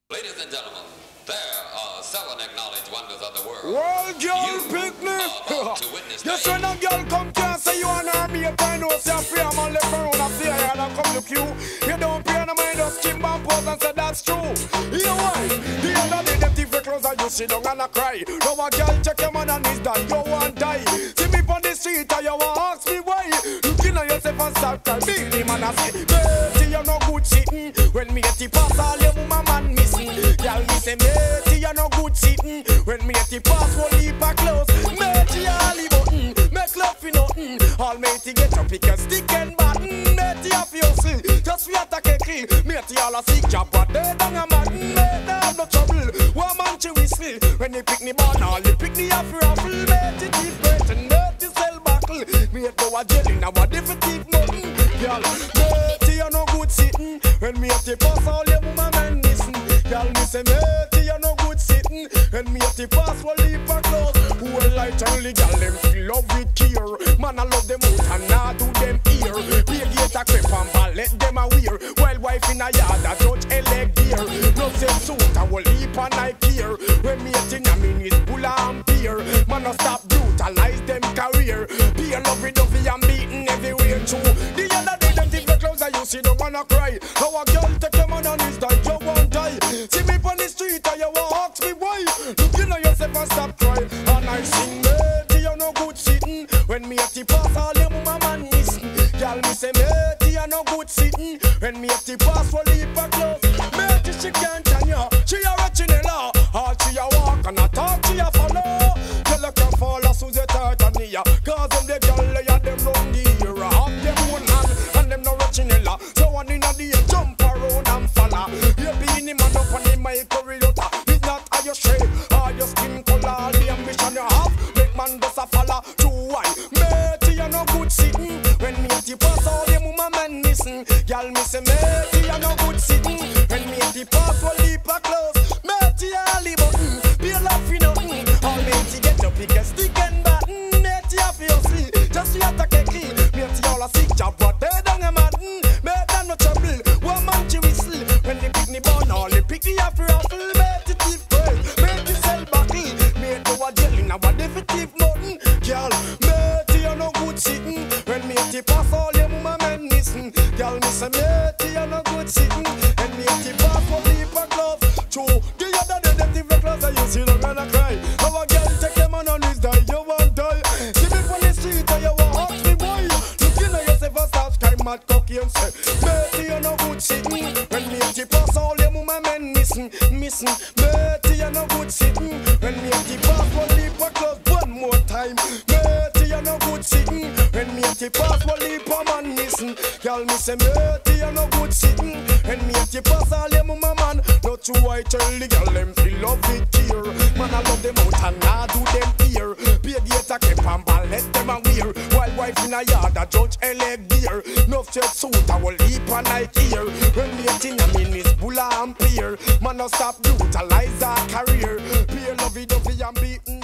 Ladies and gentlemen, there are 7 acknowledged wonders of the world. World girl picnic. Yes, when a girl come to and say you and her mate, I know say a free man left around a fear and I come look you. You don't pay no mind, just keep and pose and say that's true. You know why? The other day them thief clothes and you sit down and I cry. Now a girl check your man and his that you want die. See me on the street and you want ask me why. Looking at yourself and start crying. Big the man I say, Betty, you no good sitting. When me get the pass all your woman man missing. Girl me say, Betty, you no good sitting. When me get the pass won't leave a close. Betty, all the button. Make love for nothing. All matey get up, pick a stick and button. Matey have your see. Just we attack a kill. Matey all a sick job, but they don't a man. Matey have no trouble. One man she whistle. When they pick me born, all they pick me up ruffle. Matey teeth break and matey sell buckle. Matey go a jail in a different teeth nothing. Girl, matey you no good sitting. When me at the pass, all your woman men listen. Girl, me say matey you no good sitting. When me at the pass, will leave a close. Who will like only girl them feel love with care. Man I love them out and now do them ear. Be a gate a creep and ball, let them a wear. While wife in a yard a judge a leg gear. No same suit I will leap and I care. When me at in a minute bull and beer. Man I stop brutalize them career. Be a lovey dovey and beaten everywhere too. The other day them think the clothes I you see don't wanna cry. How a girl take your man on his die, you won't die. See me on the street and you won't ask me why. Looking at yourself and stop crying. And I sing matey you no good sitting. When me at the pass all your woman man missing. Girl me say matey you no good sitting. When me at the pass will leave a close. Matey she can't turn you. She a Rochinella. All she a walk and a talk she a follow. Tell her can fall as soon as you touch her knee. Cause them the girl they a them round the era. Have them one hand and them no Rochinella. So one in a day jump around and follow. You be in the man up on the mic corridor. It's not how you shape or your skin color. All the ambition you have make man just a follow. True why matey you no good sitting. When me at the pass all the woman men listen. Girl me say matey you no good sitting. When me at the pass will leap a close. Matey all the button. Be a laugh for nothing. All matey get up pick a stick and button. Matey have your sleep. Just to attack a key. Matey all a sick job but they don't a madden. Matey no trouble. One man she whistle. When they pick me born all they pick me up ruffle. Matey teeth break. Matey sell buckle. Matey go a jail in a definitive nothing. Girl, matey you no good sitting. When matey pass all your woman men missing. Girl me say matey you no good sitting. And matey pass will leave a glove. True, the other day them different clothes and you see them gonna cry. How a girl take them on his die, you won't die. See me on the street and you won't ask me why. Looking at yourself and start crying mad cocky and say matey you no good sitting. When matey pass all your woman men missing. Matey you no good sitting. When matey pass will leave a glove. One more time, matey you no good sitting. When matey pass will leave a man missing. Girl me say matey you no good sitting. When matey pass all your woman man. Not true I tell the girl them feel love it here. Man I love them out and now do them here. Be a gate a keep and ball let them a wear. While wife in a yard a judge a leg deer. No shirt suit I will leap a night here. When late in a minute bull and peer. Man no stop brutalize our career. Be a lovey dovey and beaten